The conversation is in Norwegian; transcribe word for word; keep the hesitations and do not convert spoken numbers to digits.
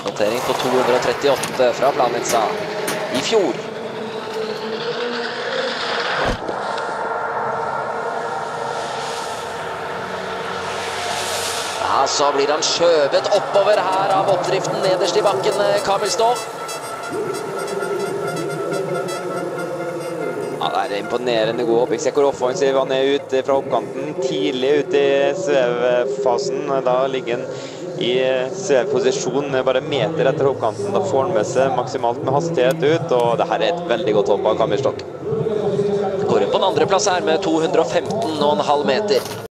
Notering på to hundre trettiåtte fra Planica i fjor. Ja, så blir han skjøvet oppover her av oppdriften nederst i bakken, Kamil Stoch. Ja, det er imponerende god hopping. Se hvor offensiv han er ute fra oppkanten, tidlig ute i svevfasen. Da ligger han i svevposisjon bare meter etter oppkanten. Da får han med seg maksimalt med hastighet ut, og det her er et veldig godt hopp av Kamil Stoch. Går inn på en andre plass her med to hundre femten komma fem meter.